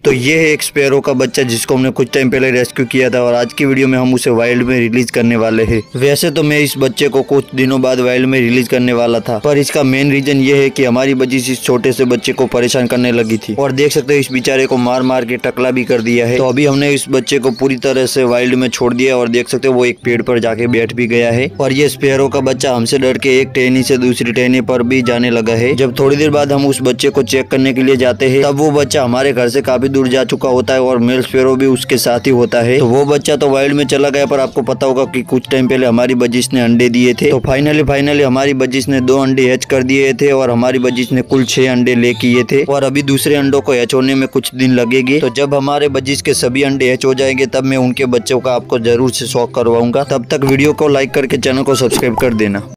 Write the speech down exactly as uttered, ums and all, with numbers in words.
तो ये है एक स्पैरो का बच्चा जिसको हमने कुछ टाइम पहले रेस्क्यू किया था और आज की वीडियो में हम उसे वाइल्ड में रिलीज करने वाले हैं। वैसे तो मैं इस बच्चे को कुछ दिनों बाद वाइल्ड में रिलीज करने वाला था, पर इसका मेन रीजन ये है कि हमारी बजिश इस छोटे से बच्चे को परेशान करने लगी थी और देख सकते हो इस बेचारे को मार मार के टकला भी कर दिया है। तो अभी हमने इस बच्चे को पूरी तरह से वाइल्ड में छोड़ दिया और देख सकते हो वो एक पेड़ पर जाके बैठ भी गया है। और ये स्पैरो का बच्चा हमसे डर के एक टहनी से दूसरी टहनी पर भी जाने लगा है। जब थोड़ी देर बाद हम उस बच्चे को चेक करने के लिए जाते हैं तब वो बच्चा हमारे घर से काफी दूर जा चुका होता है और मेल स्पैरो भी उसके साथ ही होता है। तो वो बच्चा तो वाइल्ड में चला गया, पर आपको पता होगा कि कुछ टाइम पहले हमारी बजिश ने अंडे दिए थे। तो फाइनली फाइनली हमारी बजिश ने दो अंडे हैच कर दिए थे और हमारी बजिश ने कुल छह अंडे ले किए थे और अभी दूसरे अंडों को हैच होने में कुछ दिन लगेंगे। तो जब हमारे बजिश के सभी अंडे हैच हो जाएंगे तब मैं उनके बच्चों का आपको जरूर से शौक करवाऊंगा। तब तक वीडियो को लाइक करके चैनल को सब्सक्राइब कर देना।